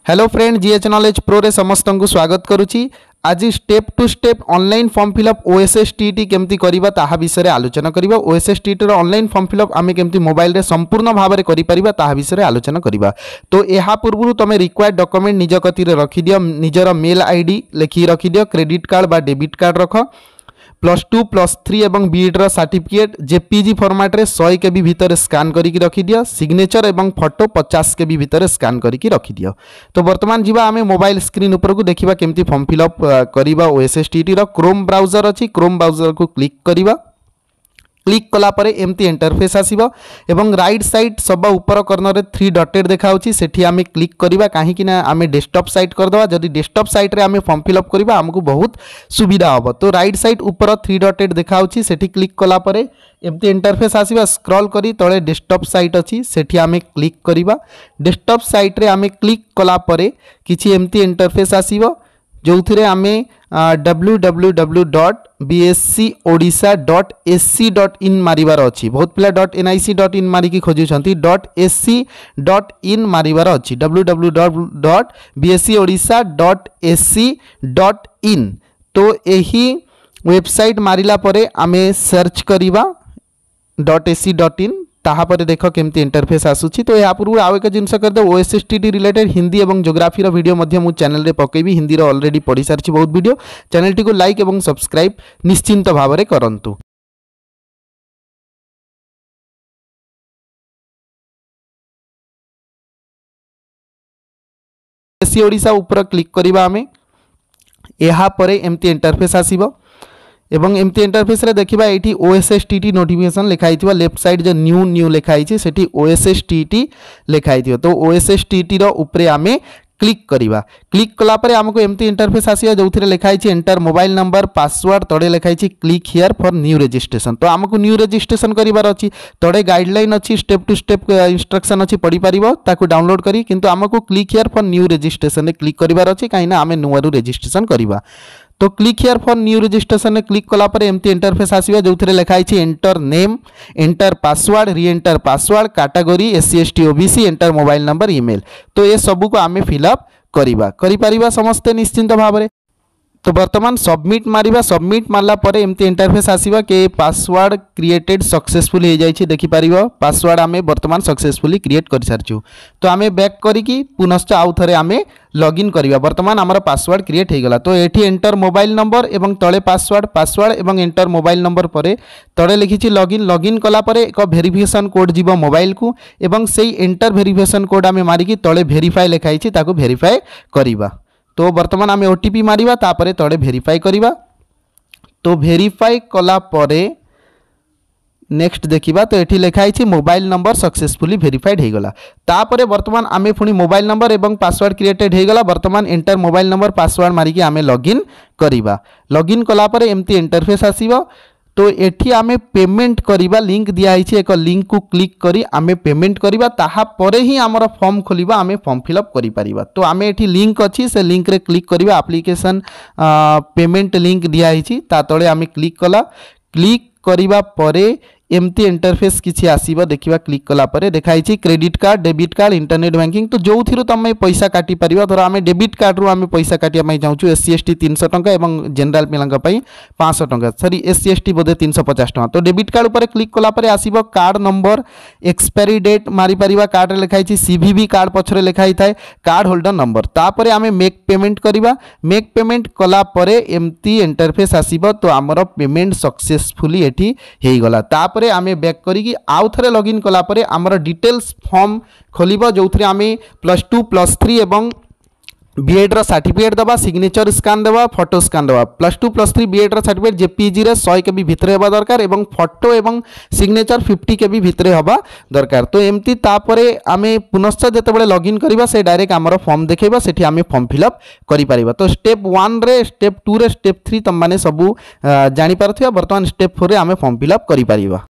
Hello friend GH knowledge pro रे समस्त को स्वागत करुच्ची। आज step to step online form fill up OSSTET केमती करिबा ताहा विषय आलोचना करिबा। ओएसएसटीटी रो ऑनलाइन फॉर्म फिलअप आमे केमती मोबाइल रे संपूर्ण भाव में करि परिबा ताहा विषय आलोचना करिबा। तो एहा पूर्व तमे रिक्वायर्ड डॉक्यूमेंट निज कति रे रखि दियो, निजर मेल आईडी लिखि रखि दियो, क्रेडिट कार्ड बा डेबिट कार्ड रख, +2 +3 एवं बीएड रो सर्टिफिकेट जेपीजी फॉर्मेट रे 100 केबी भीतर स्कैन करिकि रखि दियो, सिग्नेचर एवं फोटो 50 केबी भीतर स्कैन करिकि रखि दियो। तो वर्तमान जीवा आमे मोबाइल स्क्रीन ऊपर को देखिबा केमती फॉर्म फिलअप करिबा। ओएसएसटीटी रो क्रोम ब्राउजर अछि, क्रोम ब्राउजर को क्लिक करिबा। क्लिक कला परे एमती इंटरफेस आसीबो एवं राइट साइड सब ऊपर कॉर्नर रे 3 डॉटेड देखाउची, सेठी आमे क्लिक करिबा। काहे कि ना आमे डेस्कटॉप साइट कर दवा, जदि डेस्कटॉप साइट रे आमे फॉर्म फिलअप करिबा हमकु बहुत सुविधा होबो। तो राइट साइड ऊपर 3 डॉटेड देखाउची, सेठी क्लिक कला परे एमती इंटरफेस आसीबा। स्क्रॉल करी तळे डेस्कटॉप साइट अछि, सेठी आमे क्लिक करिबा। डेस्कटॉप साइट रे आमे क्लिक कला परे किछि एमती इंटरफेस आसीबो, जोथिरे आमे www.bscodisha.ac.in मारिबार अछि। बहुत पिला .nic.in मारिकी खोजुछंती, .ac.in मारिबार अछि। www.bscodisha.ac.in तो एही वेबसाइट मारिला परे आमे सर्च करिबा .ac.in, ताहा पर देख केमती इंटरफेस आसुची। तो या पूर्व आउ एक जिनस कर दे, ओएसएसटीटी रिलेटेड हिंदी एवं ज्योग्राफी रो वीडियो मध्य मु चैनल रे पकेबी। हिंदी रो ऑलरेडी पढ़ी सारची बहुत वीडियो। चैनल टी को लाइक एवं सब्सक्राइब निश्चिंत भाव में करंतु। एससी ओडिशा ऊपर क्लिक करिबा आमे, एहा परे एमती इंटरफेस आसीबो एवं एमती इंटरफेस रे देखिबा एठी ओएसएसटीटी नोटिफिकेशन लिखाई थिबा। लेफ्ट साइड जो न्यू लिखाई छि सेठी ओएसएसटीटी लिखाई थिबो। तो ओएसएसटीटी रो ऊपर आमे क्लिक करिबा। क्लिक कला परे हमको एमती इंटरफेस आसीबा, जोथिरे लिखाई छि एंटर मोबाइल नंबर पासवर्ड, तडे लिखाई छि click here for new registration. तो हमको न्यू रजिस्ट्रेशन करिबार अछि, तडे गाइडलाइन अछि, स्टेप टू स्टेप इंस्ट्रक्शन अछि, पढी परिबो ताकू डाउनलोड करी। किंतु हमको click here for new registration click करिबार अछि, काइना आमे नुआरू रजिस्ट्रेशन करिबा। तो click here for new registration ने क्लिक कला पर एमती इंटरफेस आसीबा, जोथिरे लिखाई छि enter name, enter password, re enter password, category SC ST OBC, enter mobile number, email. तो ये सब को आमे फिलअप करिबा करि परिबा समस्त निश्चिंत भाव में। तो वर्तमान सबमिट मारिबा। सबमिट मारला परे एमती इंटरफेस आसीबा के पासवर्ड क्रिएटेड सक्सेसफुल हो जाइछि। देखि परिबो पासवर्ड आमे वर्तमान सक्सेसफुली क्रिएट कर सारछु। तो आमे बैक करिकी पुनश्च आउ थरे आमे लॉगिन करिबा। वर्तमान हमर पासवर्ड क्रिएट हो गला। तो एठी एंटर मोबाइल नंबर एवं तळे पासवर्ड एवं एंटर मोबाइल नंबर परे तळे लिखिछि लॉगिन। लॉगिन कला परे एक वेरिफिकेशन कोड जीवो मोबाइल को एवं सेही एंटर वेरिफिकेशन कोड आमे मारिकी तळे वेरीफाई लिखाई छि ताको वेरीफाई करिबा। तो वर्तमान आमे ओटीपी मारिबा, तापरे तळे वेरीफाई करिबा। तो वेरीफाई कला परे नेक्स्ट देखिबा, तो एठी लिखाई छि मोबाइल नंबर सक्सेसफुली वेरीफाइड हो गला। तापरे वर्तमान आमे पुनी मोबाइल नंबर एवं पासवर्ड क्रिएटेड हो गला। वर्तमान एंटर मोबाइल नंबर पासवर्ड मारिकी आमे लॉगिन करिबा। लॉगिन कला परे एमती इंटरफेस आसीबो। तो एठी आमे पेमेंट करिबा, लिंक दिया हिछि, एक लिंक को क्लिक करी आमे पेमेंट करिबा। ताहा परे ही हमर फॉर्म खोलिबा, आमे फॉर्म फिलअप करि परिबा। तो आमे एठी लिंक अछि, से लिंक रे क्लिक करिबा। एप्लीकेशन पेमेंट लिंक दिया हिछि, ता तळे आमे क्लिक कला। क्लिक करिबा परे एमती इंटरफेस किछि आसीबा। देखिबा क्लिक कला परे देखाई छि credit card, debit card, internet banking. तो जो थिरु तमे पैसा काटी परिबा। धर आमे डेबिट कार्ड रु आमे पैसा काटिया पई चाहूछु, एससी एसटी 300 टंका एवं जनरल पिलांका पई 500 टंका, सॉरी एससी एसटी बोधे 350 टंका। तो डेबिट कार्ड ऊपर क्लिक कला परे आसीबो कार्ड नंबर, एक्सपायरी डेट मारी परिबा। कार्ड रे लिखाई छि सीवीवी, कार्ड पछरे लिखाई थाए कार्ड होल्डर नंबर। तापरे आमे मेक पेमेंट करिबा। मेक पेमेंट कला परे एमती इंटरफेस आसीबो। तो हमर पेमेंट सक्सेसफुली एठी हेई गला। तापरे आमे बैक करिकी आउ थरे लॉगिन कला परे हमर डिटेल्स फॉर्म खोलिबो, जोथरे आमे +2 +3 एवं बीएड रो सर्टिफिकेट दबा, सिग्नेचर स्कैन दबा, फोटो स्कैन दबा। +2 +3 बीएड रो सर्टिफिकेट जेपीजी रे 100 केबी भितरे हेबा दरकार एवं फोटो एवं सिग्नेचर 50 केबी भितरे हेबा दरकार। तो एमती तापरे आमे पुनश्च जेतेबेले लॉगिन करिबा, से डायरेक्ट हमर फॉर्म देखैबा, सेठी आमे फॉर्म फिलअप करि परिबा। तो स्टेप 1 रे, स्टेप 2 रे, स्टेप 3 तम माने सबु जानि पारथिबा। वर्तमान स्टेप 4 रे आमे फॉर्म फिलअप करि परिबा।